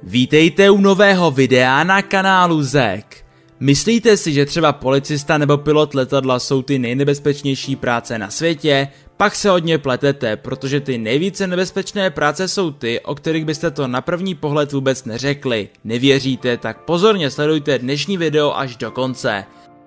Vítejte u nového videa na kanálu Zek. Myslíte si, že třeba policista nebo pilot letadla jsou ty nejnebezpečnější práce na světě? Pak se hodně pletete, protože ty nejvíce nebezpečné práce jsou ty, o kterých byste to na první pohled vůbec neřekli. Nevěříte? Tak pozorně sledujte dnešní video až do konce.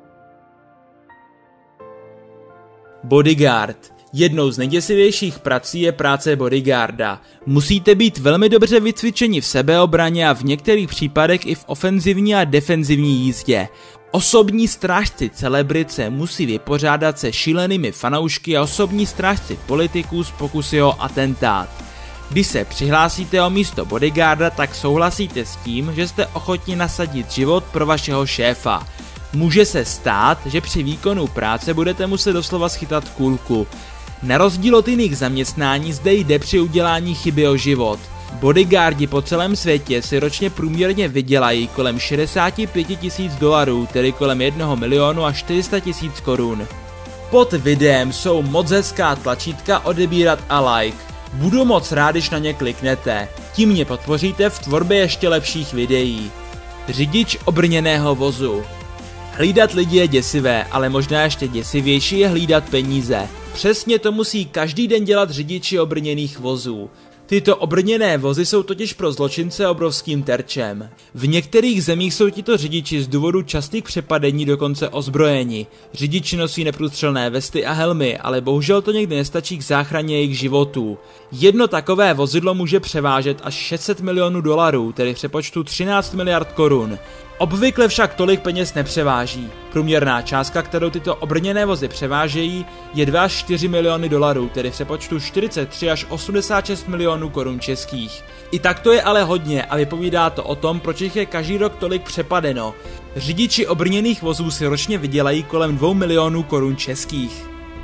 Bodyguard. Jednou z nejděsivějších prací je práce bodyguarda. Musíte být velmi dobře vycvičeni v sebeobraně a v některých případech i v ofenzivní a defenzivní jízdě. Osobní strážci celebrit se musí vypořádat se šílenými fanoušky a osobní strážci politiků s pokusy o atentát. Když se přihlásíte o místo bodyguarda, tak souhlasíte s tím, že jste ochotni nasadit život pro vašeho šéfa. Může se stát, že při výkonu práce budete muset doslova schytat kulku. Na rozdíl od jiných zaměstnání zde jde při udělání chyby o život. Bodyguardi po celém světě si ročně průměrně vydělají kolem 65 000 dolarů, tedy kolem 1 milionu a 400 000 korun. Pod videem jsou moc hezká tlačítka odebírat a like. Budu moc rád, když na ně kliknete. Tím mě podpoříte v tvorbě ještě lepších videí. Řidič obrněného vozu. Hlídat lidi je děsivé, ale možná ještě děsivější je hlídat peníze. Přesně to musí každý den dělat řidiči obrněných vozů. Tyto obrněné vozy jsou totiž pro zločince obrovským terčem. V některých zemích jsou tito řidiči z důvodu častých přepadení dokonce ozbrojeni. Řidiči nosí neprůstřelné vesty a helmy, ale bohužel to někdy nestačí k záchraně jejich životů. Jedno takové vozidlo může převážet až 600 milionů dolarů, tedy v přepočtu 13 miliard korun. Obvykle však tolik peněz nepřeváží. Průměrná částka, kterou tyto obrněné vozy převážejí, je 2 až 4 miliony dolarů, tedy v přepočtu 43 až 86 milionů korun českých. I tak to je ale hodně a vypovídá to o tom, proč jich je každý rok tolik přepadeno. Řidiči obrněných vozů si ročně vydělají kolem 2 milionů korun českých.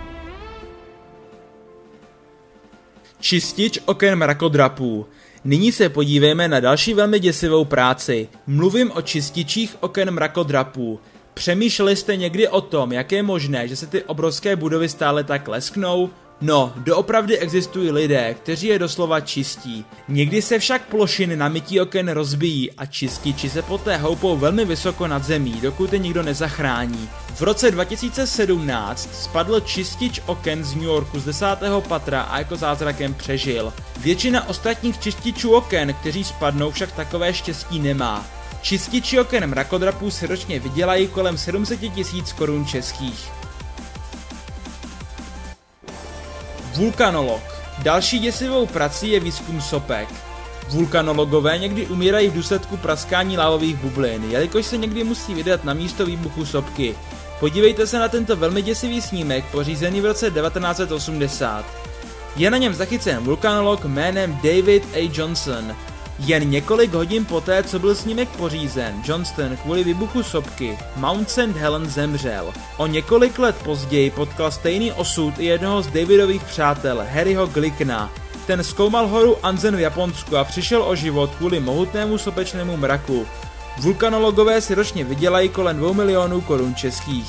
Čistič oken mrakodrapů. Nyní se podívejme na další velmi děsivou práci. Mluvím o čističích oken mrakodrapů. Přemýšleli jste někdy o tom, jak je možné, že se ty obrovské budovy stále tak lesknou? No, doopravdy existují lidé, kteří je doslova čistí. Někdy se však plošiny na mytí oken rozbíjí a čističi se poté houpou velmi vysoko nad zemí, dokud je nikdo nezachrání. V roce 2017 spadl čistič oken z New Yorku z 10. patra a jako zázrakem přežil. Většina ostatních čističů oken, kteří spadnou, však takové štěstí nemá. Čističi oken mrakodrapů si ročně vydělají kolem 700 000 korun českých. Vulkanolog. Další děsivou prací je výzkum sopek. Vulkanologové někdy umírají v důsledku praskání lávových bublin, jelikož se někdy musí vydat na místo výbuchu sopky. Podívejte se na tento velmi děsivý snímek, pořízený v roce 1980. Je na něm zachycen vulkanolog jménem David A. Johnson. Jen několik hodin poté, co byl snímek pořízen, Johnston kvůli výbuchu sopky Mount St. Helens zemřel. O několik let později potkal stejný osud i jednoho z Davidových přátel, Harryho Glickna. Ten zkoumal horu Anzen v Japonsku a přišel o život kvůli mohutnému sopečnému mraku. Vulkanologové si ročně vydělají kolem 2 milionů korun českých.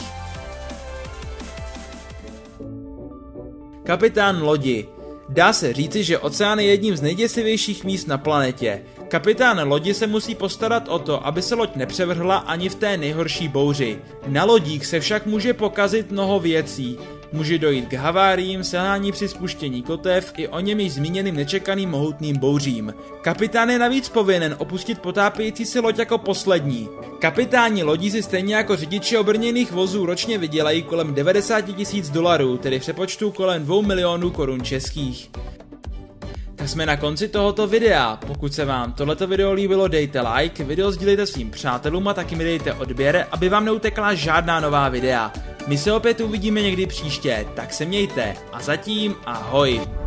Kapitán lodi. Dá se říci, že oceán je jedním z nejděsivějších míst na planetě. Kapitán lodi se musí postarat o to, aby se loď nepřevrhla ani v té nejhorší bouři. Na lodích se však může pokazit mnoho věcí. Může dojít k haváriím, selhání při spuštění kotev i o něm již zmíněným nečekaným mohutným bouřím. Kapitán je navíc povinen opustit potápějící se loď jako poslední. Kapitáni lodí si stejně jako řidiči obrněných vozů ročně vydělají kolem 90 000 dolarů, tedy v přepočtu kolem 2 milionů korun českých. Tak jsme na konci tohoto videa. Pokud se vám tohleto video líbilo, dejte like, video sdílejte svým přátelům a taky mi dejte odběr, aby vám neutekla žádná nová videa. My se opět uvidíme někdy příště, tak se mějte a zatím ahoj.